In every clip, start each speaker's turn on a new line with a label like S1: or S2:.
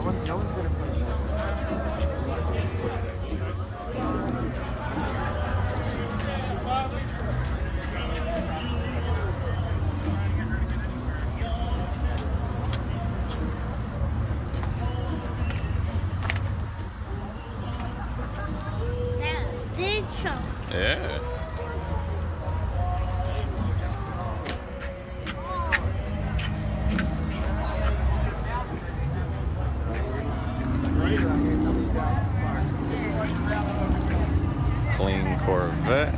S1: No one's gonna play that.
S2: Big chunk.
S3: Yeah. Clean Corvette.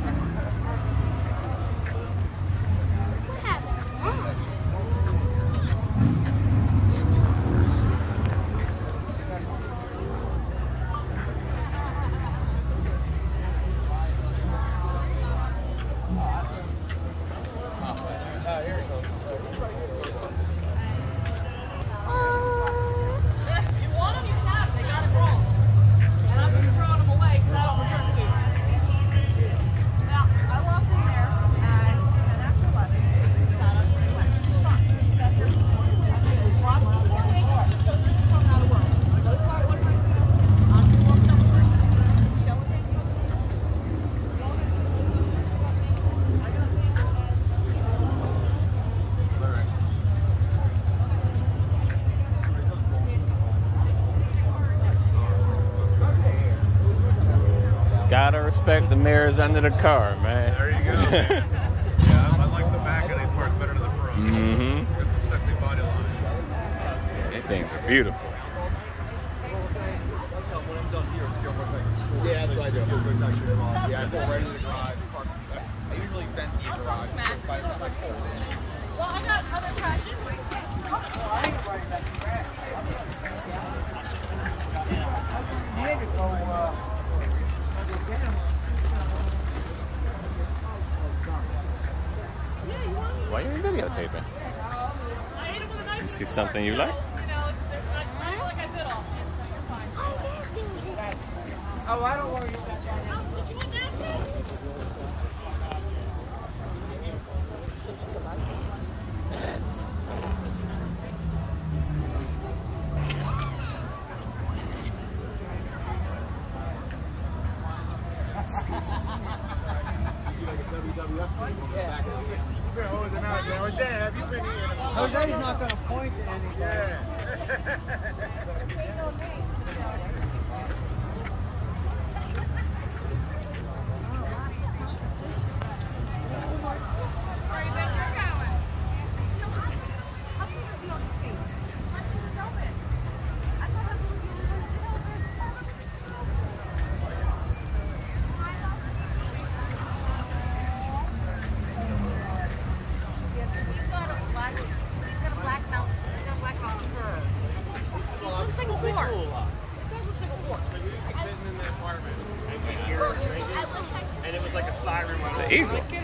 S3: Gotta respect the mirrors under the car, man.
S4: There you go, man. Yeah, I like the back of these parts better than the front.
S3: Mm-hmm.
S4: Got some sexy body lines.
S3: Yeah, these things are beautiful.
S1: Yeah, that's what I do. Yeah, I go right into the garage. Park. I usually vent the garage. So by the time I pull it in.
S5: Well, I got other trash in my
S3: Why are you videotaping? You see something you like?
S1: Oh, I don't worry.
S3: Excuse me.
S1: Jose's not going to point to anything.
S3: It's an eagle.